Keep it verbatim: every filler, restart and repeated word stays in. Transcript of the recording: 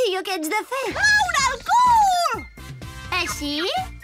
decisió què ets de fer. Caure el cul! Així?